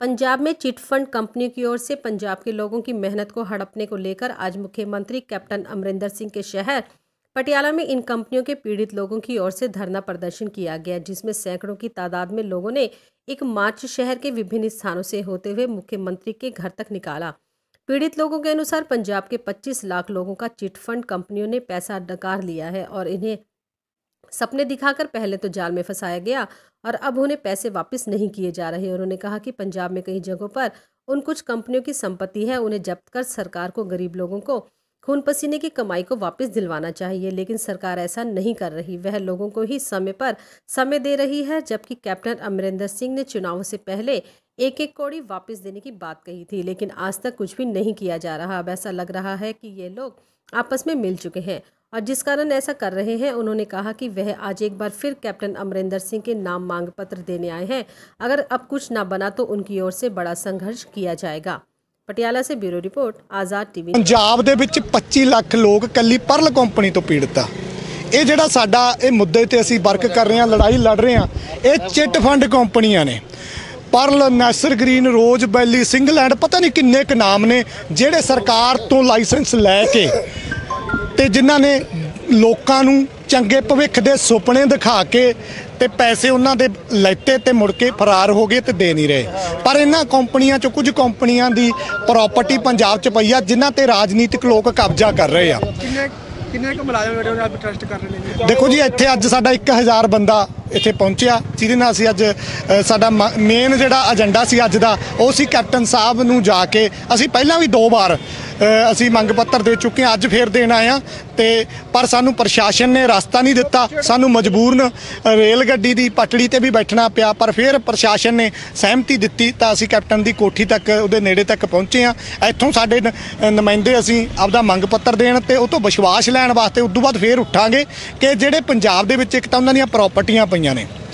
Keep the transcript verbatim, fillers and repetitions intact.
पंजाब में chit fund कंपनियों की ओर से पंजाब के लोगों की मेहनत को हड़पने को लेकर आज मुख्यमंत्री कैप्टन अमरिंदर सिंह के शहर पटियाला में इन कंपनियों के पीड़ित लोगों की ओर से धरना प्रदर्शन किया गया, जिसमें सैकड़ों की तादाद में लोगों ने एक मार्च शहर के विभिन्न स्थानों से होते हुए मुख्यमंत्री के घर तक निकाला। पीड़ित लोगों के अनुसार पंजाब के पच्चीस लाख लोगों का चिट फंड कंपनियों ने पैसा नकार लिया है और इन्हें सपने दिखाकर पहले तो जाल में फंसाया गया और अब उन्हें पैसे वापस नहीं किए जा रहे। उन्होंने कहा कि पंजाब में कई जगहों पर उन कुछ कंपनियों की संपत्ति है, उन्हें जब्त कर सरकार को गरीब लोगों को खून पसीने की कमाई को वापस दिलवाना चाहिए, लेकिन सरकार ऐसा नहीं कर रही। वह लोगों को ही समय पर समय दे रही है, जबकि कैप्टन अमरिंदर सिंह ने चुनाव से पहले एक एक कौड़ी वापस देने की बात कही थी, लेकिन आज तक कुछ भी नहीं किया जा रहा। अब ऐसा लग रहा है कि ये लोग आपस में मिल चुके हैं और जिस कारण ऐसा कर रहे हैं। उन्होंने कहा कि वह आज एक बार फिर कैप्टन अमरिंदर सिंह के नाम मांग पत्र देने आए हैं। अगर अब कुछ ना बना तो उनकी ओर से बड़ा संघर्ष किया जाएगा। पटियाला से bureau report, Azad TV. Punjab दे विच पच्चीस लाख लोग कल्ली परल कंपनी तो पीड़ित आ। ये जिहड़ा साडा ये मुद्दे ते असीं वर्क कर रहे हैं, लड़ाई लड़ रहे हैं, ये चिट फंड कंपनियां ने। परल, नैसर ग्रीन, रोज वैली, सिंगलैंड, पता नहीं किन्ने क नाम ने, जिहड़े सरकार तो लाइसेंस लैके ते जिन्हां ने लोकां नूं चंगे भविख दे सुपने दिखा के ते पैसे उन्हां दे लैते ते मुड़ के फरार हो गए ते दे नहीं रहे। पर इन्हां कंपनियां चों कुछ कंपनियां दी प्रॉपर्टी पंजाब च पई आ, जिन्हां ते राजनीतिक लोग कब्जा कर रहे आ। किन्ने क मुलाजम ਜਿਹੜੇ ਉਹਨਾਂ ਟਰਸਟ ਕਰ ਰਹੇ ਨੇ? देखो जी, ਇੱਥੇ ਅੱਜ ਸਾਡਾ ਇੱਕ ਹਜ਼ਾਰ ਬੰਦਾ ਇੱਥੇ ਪਹੁੰਚਿਆ, ਜਿਹਦੇ ਨਾਲ ਅਸੀਂ ਅੱਜ ਸਾਡਾ ਮੇਨ ਜਿਹੜਾ ਏਜੰਡਾ ਸੀ ਅੱਜ ਦਾ ਉਹ ਸੀ ਕੈਪਟਨ ਸਾਹਿਬ ਨੂੰ ਜਾ ਕੇ ਅਸੀਂ ਪਹਿਲਾਂ ਵੀ ਦੋ ਵਾਰ ਅਸੀਂ ਮੰਗ ਪੱਤਰ ਦੇ ਚੁੱਕੇ ਹਾਂ, ਅੱਜ ਫੇਰ ਦੇਣ ਆਏ ਹਾਂ ਤੇ ਪਰ ਸਾਨੂੰ ਪ੍ਰਸ਼ਾਸਨ ਨੇ ਰਸਤਾ ਨਹੀਂ ਦਿੱਤਾ। ਸਾਨੂੰ ਮਜਬੂਰਨ ਰੇਲ ਗੱਡੀ ਦੀ ਪਟੜੀ ਤੇ ਵੀ ਬੈਠਣਾ ਪਿਆ, ਪਰ ਫਿਰ ਪ੍ਰਸ਼ਾਸਨ ਨੇ ਸਹਿਮਤੀ ਦਿੱਤੀ ਤਾਂ ਅਸੀਂ ਕੈਪਟਨ ਦੀ ਕੋਠੀ ਤੱਕ ਉਹਦੇ ਨੇੜੇ ਤੱਕ ਪਹੁੰਚੇ ਹਾਂ। ਇੱਥੋਂ ਸਾਡੇ ਨੁਮਾਇੰਦੇ ਅਸੀਂ ਆਪਦਾ ਮੰਗ ਪੱਤਰ ਦੇਣ ਤੇ ਉਹ ਤੋਂ ਵਿਸ਼ਵਾਸ ਲੈਣ ਵਾਸਤੇ ਉਦੋਂ ਬਾਅਦ ਫੇਰ ਉੱਠਾਂਗੇ ਕਿ ਜਿਹੜੇ ਪੰਜਾਬ ਦੇ ਵਿੱਚ ਇੱਕ ਤਾਂ ਉਹਨਾਂ ਦੀਆਂ ਪ੍ਰਾਪਰਟੀਆਂ ਪਈਆਂ ਨੇ।